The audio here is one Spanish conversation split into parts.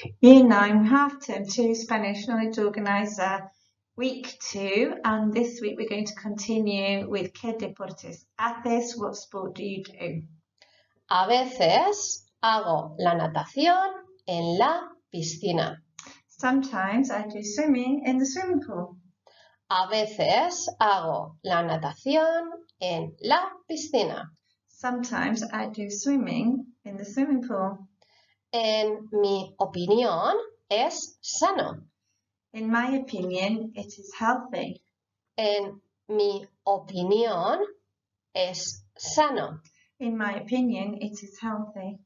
Year 9 Half Term 2 Spanish Knowledge Organizer Week 2, and this week we're going to continue with ¿Qué deportes haces? What sport do you do? A veces hago la natación en la piscina. Sometimes I do swimming in the swimming pool. A veces hago la natación en la piscina. Sometimes I do swimming in the swimming pool. En mi opinión, es sano. In my opinion, it is healthy. En mi opinión, es sano. In my opinion, it is healthy.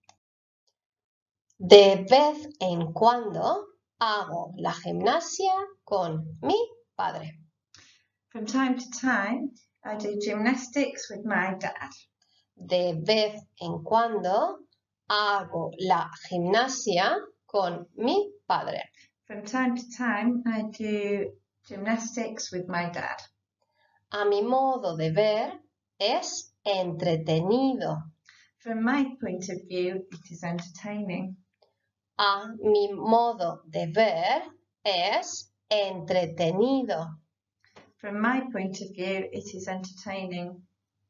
De vez en cuando hago la gimnasia con mi padre. From time to time, I do gymnastics with my dad. De vez en cuando hago la gimnasia con mi padre. From time to time, I do gymnastics with my dad. A mi modo de ver, es entretenido. From my point of view, it is entertaining. A mi modo de ver, es entretenido. From my point of view, it is entertaining.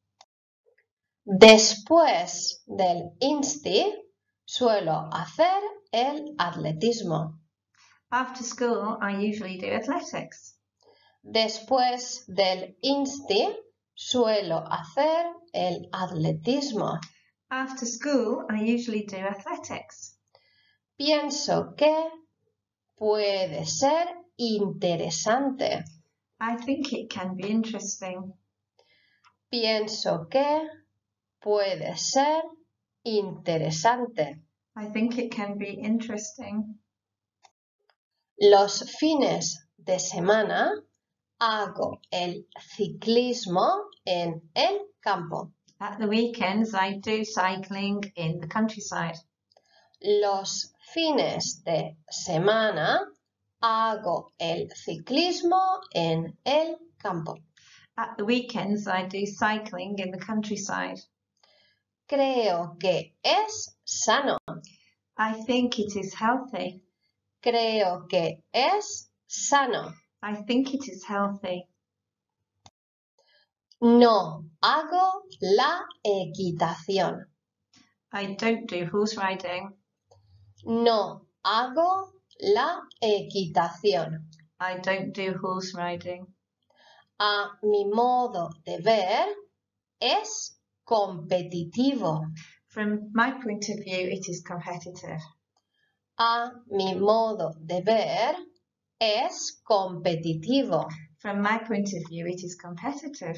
Después del insti, suelo hacer el atletismo. After school, I usually do athletics. Después del insti, suelo hacer el atletismo. After school, I usually do athletics. Pienso que puede ser interesante. I think it can be interesting. Pienso que puede ser interesante. I think it can be interesting. Los fines de semana hago el ciclismo en el campo. At the weekends, I do cycling in the countryside. Los fines de semana hago el ciclismo en el campo. At the weekends, I do cycling in the countryside. Creo que es sano. I think it is healthy. Creo que es sano. I think it is healthy. No hago la equitación. I don't do horse riding. No hago la equitación. I don't do horse riding. A mi modo de ver, es competitivo. From my point of view, it is competitive. A mi modo de ver, es competitivo. From my point of view, it is competitive.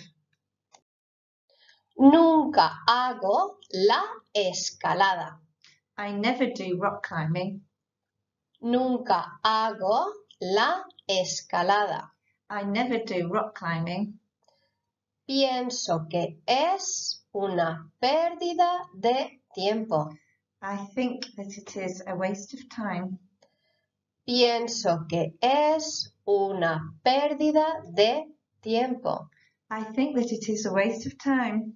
Nunca hago la escalada. I never do rock climbing. Nunca hago la escalada. I never do rock climbing. Pienso que es una pérdida de tiempo. I think that it is a waste of time. Pienso que es una pérdida de tiempo. I think that it is a waste of time.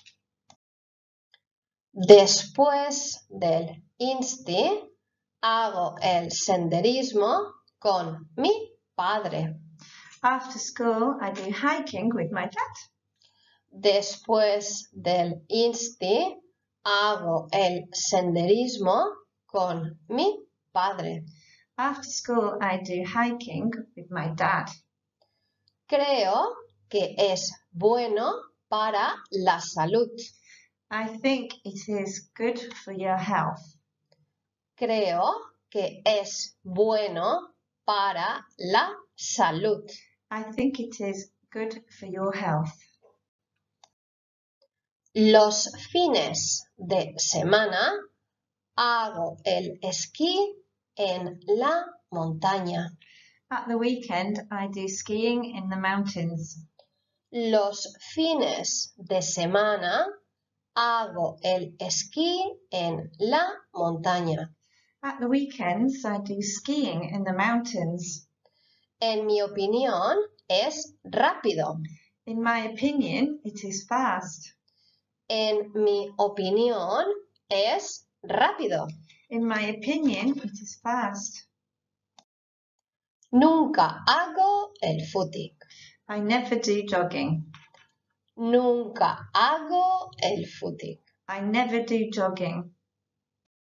Después del insti, hago el senderismo con mi padre. After school, I do hiking with my dad. Después del insti, hago el senderismo con mi padre. After school, I do hiking with my dad. Creo que es bueno para la salud. I think it is good for your health. Creo que es bueno para la salud. I think it is good for your health. Los fines de semana hago el esquí en la montaña. At the weekend, I do skiing in the mountains. Los fines de semana hago el esquí en la montaña. At the weekends, I do skiing in the mountains. En mi opinión, es rápido. In my opinion, it is fast. En mi opinión, es rápido. In my opinion, it is fast. Nunca hago el footing. I never do jogging. Nunca hago el footing. I never do jogging.